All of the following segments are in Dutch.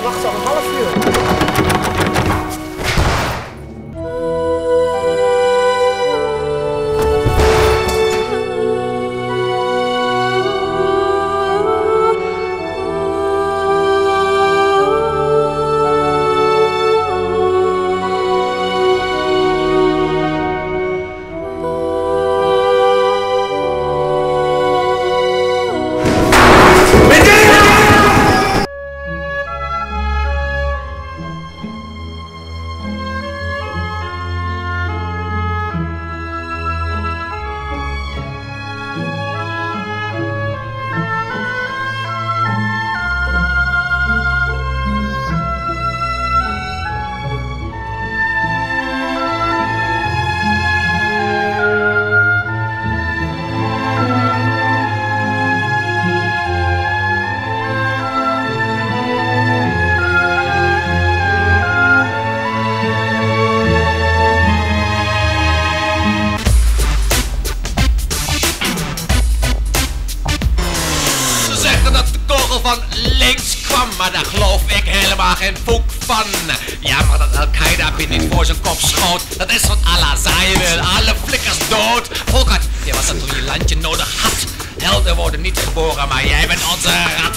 wacht al een half uur. Van links kwam, maar daar geloof ik helemaal geen voek van. Ja, maar dat Al-Qaeda niet voor zijn kop schoot, dat is wat Allah zei wil, alle flikkers dood. Volkert, je was dat toen je landje nodig had. Helden worden niet geboren, maar jij bent onze rat.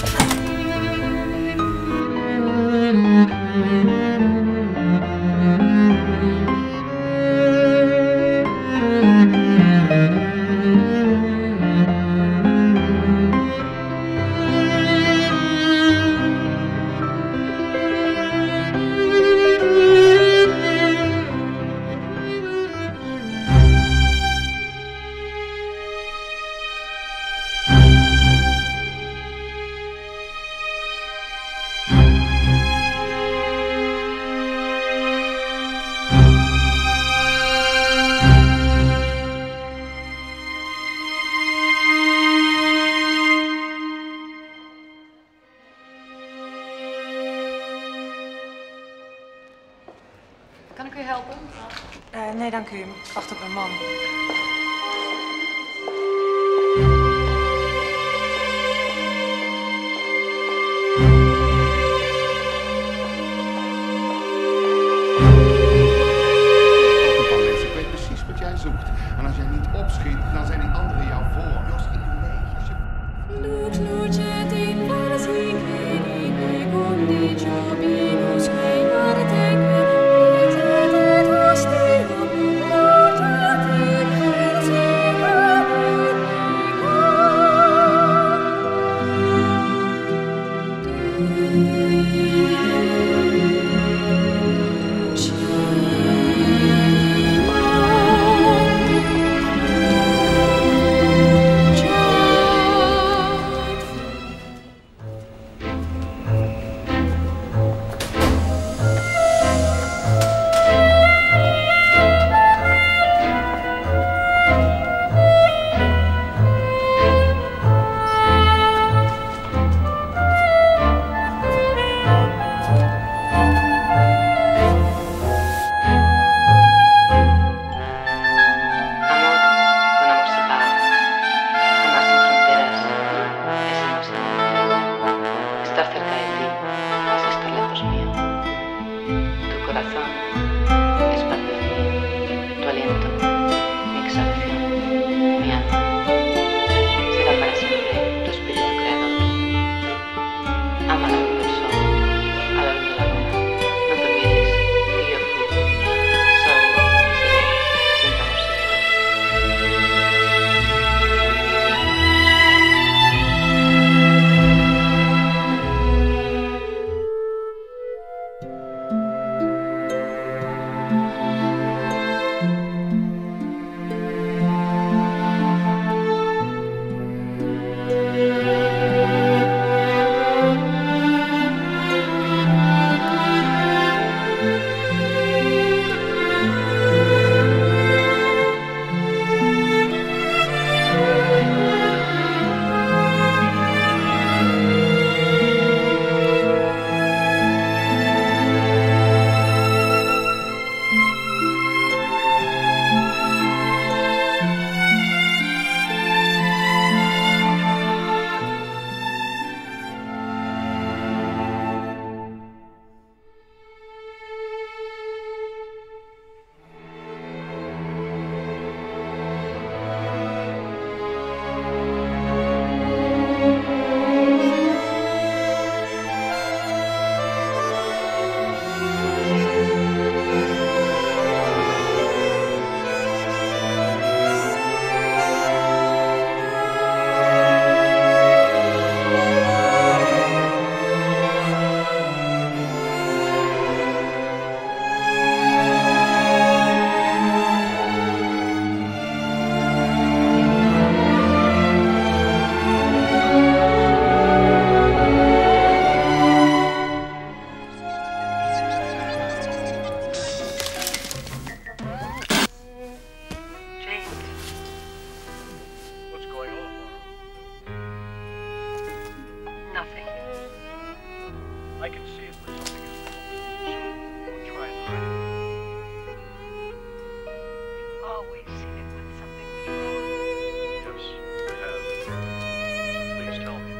Kan ik u helpen? Nee, dank u. Ik wacht op mijn man. Ik weet precies wat jij zoekt. En als jij niet opschiet, dan zijn die anderen jou voor. Jos, ik doe mee. always seen it when something was wrong. Yes, I have. Please tell me.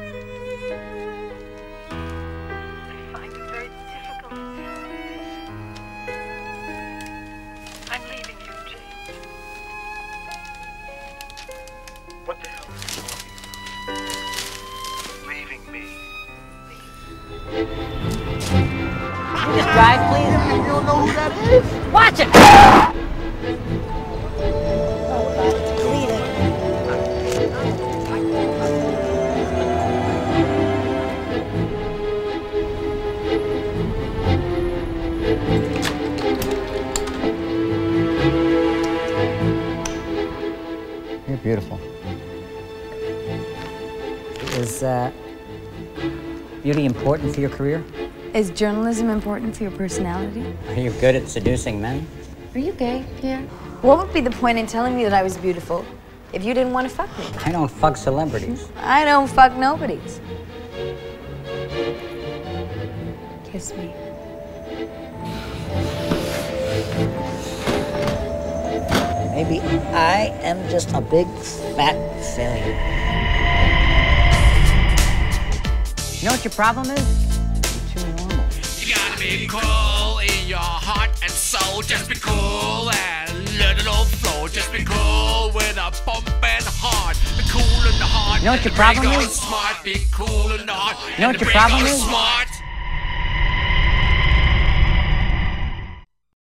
I find it very difficult to tell you this. I'm leaving you, James. What the hell are you talking about? Leaving me. Just drive, please. You don't know who that is? Watch it! It's bleeding. You're beautiful. Is beauty important for your career? Is journalism important for your personality? Are you good at seducing men? Are you gay, Pierre? What would be the point in telling me that I was beautiful if you didn't want to fuck me? I don't fuck celebrities. I don't fuck nobodies. Kiss me. Maybe I am just a big fat failure. You know what your problem is? You're too normal. You gotta be cool in your heart and soul. Just be cool and let it all flow. Just be cool with a pumping heart. Be cool in the heart. You know what your problem is? Smart. Be cool in the heart. You know what your problem is? Smart.